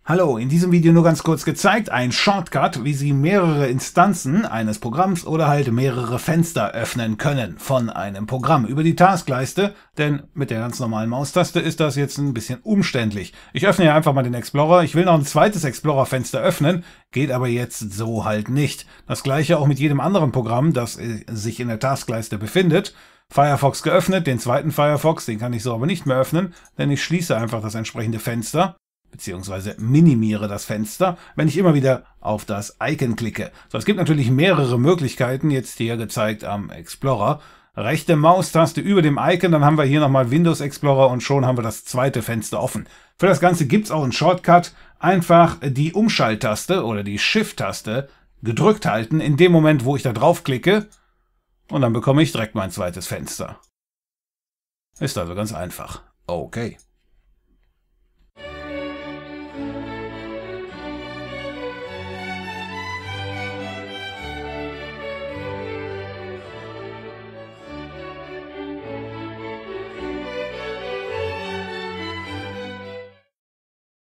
Hallo, in diesem Video nur ganz kurz gezeigt, ein Shortcut, wie Sie mehrere Instanzen eines Programms oder halt mehrere Fenster öffnen können von einem Programm über die Taskleiste, denn mit der ganz normalen Maustaste ist das jetzt ein bisschen umständlich. Ich öffne ja einfach mal den Explorer, ich will noch ein zweites Explorer-Fenster öffnen, geht aber jetzt so halt nicht. Das gleiche auch mit jedem anderen Programm, das sich in der Taskleiste befindet. Firefox geöffnet, den zweiten Firefox, den kann ich so aber nicht mehr öffnen, denn ich schließe einfach das entsprechende Fenster, beziehungsweise minimiere das Fenster, wenn ich immer wieder auf das Icon klicke. So, es gibt natürlich mehrere Möglichkeiten, jetzt hier gezeigt am Explorer. Rechte Maustaste über dem Icon, dann haben wir hier nochmal Windows Explorer und schon haben wir das zweite Fenster offen. Für das Ganze gibt es auch einen Shortcut. Einfach die Umschalttaste oder die Shift-Taste gedrückt halten in dem Moment, wo ich da drauf klicke, und dann bekomme ich direkt mein zweites Fenster. Ist also ganz einfach. Okay.